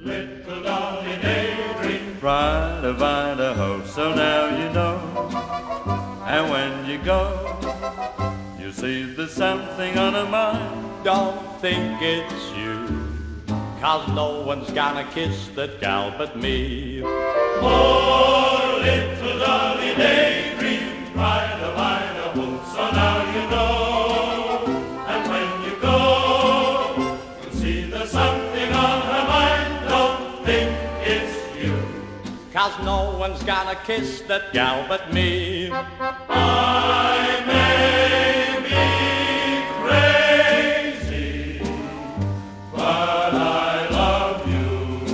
Little Dolly daydream. Ride-a-vide-a-ho, so now you know. And when you go, you see there's something on her mind. Don't think it's you, 'cause no one's gonna kiss that gal but me. Oh, little Dolly daydream. Ride-a-vide-a-ho, so now you know. And when you go, you see there's something on her mind. Don't think it's you, 'Cause no one's gonna kiss that gal but me. I may be crazy, but I love you.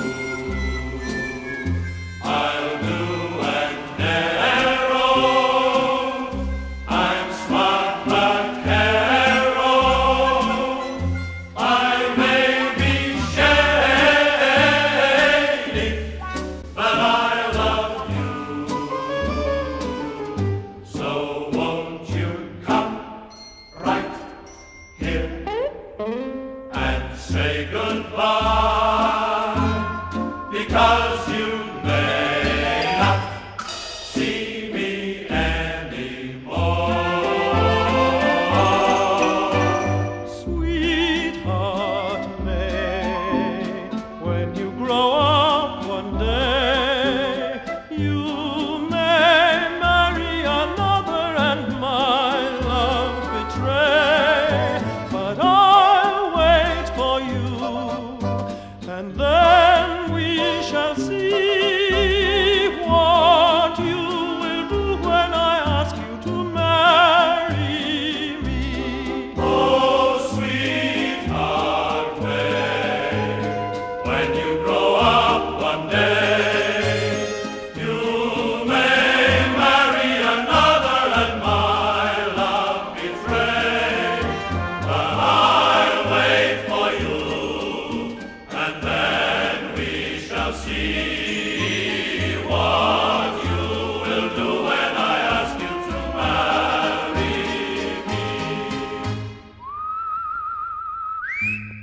I'll do and narrow. I'm smart but narrow. I may be shady, but I love you. So won't you come right here and say goodbye, because you may not see me anymore. Sweetheart May, when you grow up one day, you may marry another and my love betray. But I'll wait for you, and then we shall see what you will do when I ask you to marry me. Oh, sweetheart May, when you grow up one day, you may marry another and my love betray. But I'll wait for you, and then we shall see what you will do when I ask you to marry me.